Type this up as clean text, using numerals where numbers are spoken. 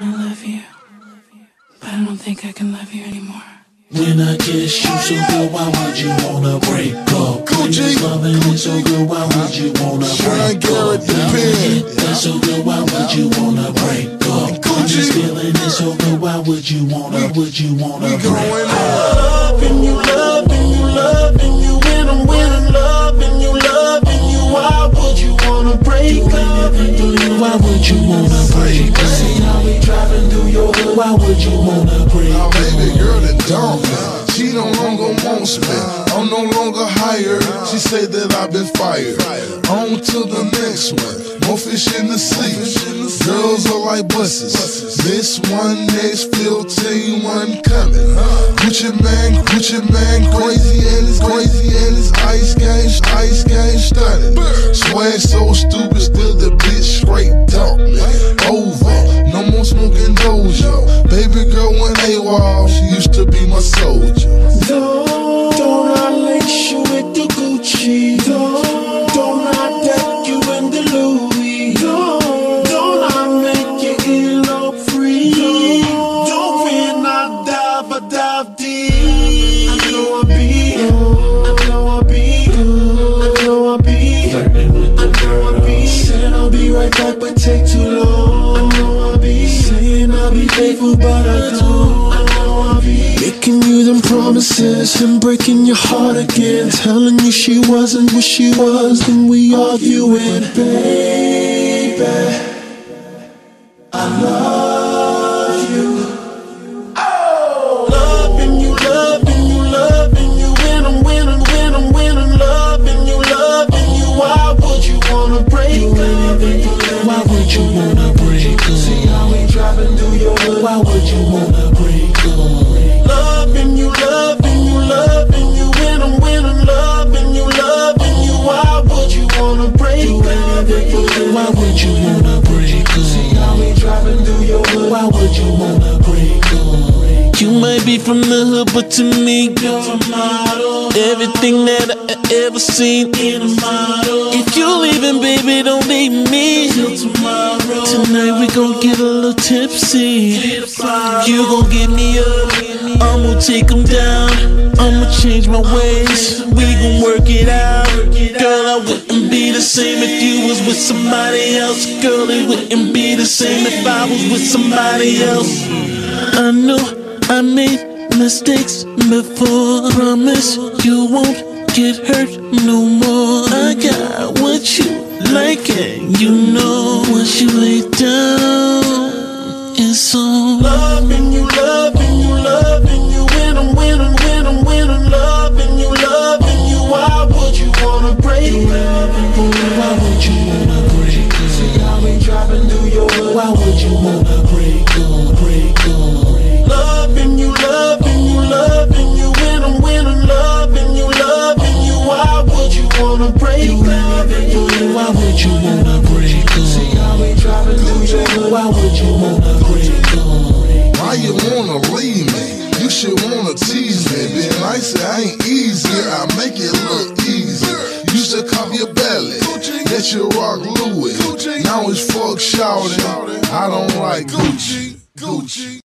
I love you, but I don't think I can love you anymore. When I kiss you so good, why would you wanna break up? Gucci, loving it so good, why would you wanna break up? That's so good, why would you wanna break up? Gucci, feeling it so good, why would you wanna break up? Loving you, loving you, loving you, when I'm loving you, why would you wanna break up? Why would you wanna break up? See how we driving through your hood, why would you wanna break up? Baby girl that don't me, she no longer wants me, I'm no longer hired. She say that I've been fired. On to the next one, more fish in the sea. Girls are like buses, this one, next 15, one coming. Gucci man, crazy and it's ice game stunning. Swag so stupid, still the bitch straight talk me. Over, no more smoking doja. Baby girl went AWOL, she used to be my soldier. Don't I lace you with the Gucci? Don't I deck you in the Louis? Don't I make you earlobe free? Don't when I dive deep. I know I be saying I'll be right back, but take too long. I know I be saying I'll be faithful, but I don't. Making you them promises and breaking your heart again, telling you she wasn't what she was, then we arguing. Baby, I love you. Oh, loving you, when I'm loving you, why would you wanna break up? Why would you wanna break up? See how we driving through your hood, why would you wanna break up? Loving you, when I'm loving you, why would you wanna break up? Why would you wanna break up? See how we driving through your hood, why would you wanna break up? You might be from the hood, but to me, you're a model. Everything that I ever seen in a model. If you're leaving, baby, don't leave me till tomorrow. Tonight we gon' get a little tipsy. You gon' get me up, I'ma take them down. I'ma change my ways, we gon' work it out. Girl, I wouldn't be the same if you was with somebody else. Girl, it wouldn't be the same if I was with somebody else. I know I made mistakes before. Promise you won't get hurt no more. I got what you like and you know once you lay down, it's on. Loving you, when I'm loving you, why would you wanna break up? Why would you wanna break up? See how we driving through your hood, why would you wanna break up? Loving you, when I'm loving you, why would you wanna break up? Why would you wanna break up? See how we driving through your hood, why would you wanna break up? Why you wanna leave me? You should wanna tease me. Being nice, I ain't easier, I make it look easier. Used to cop your belly, let you rock Louis. Now it's fuck shouting, I don't like Gucci.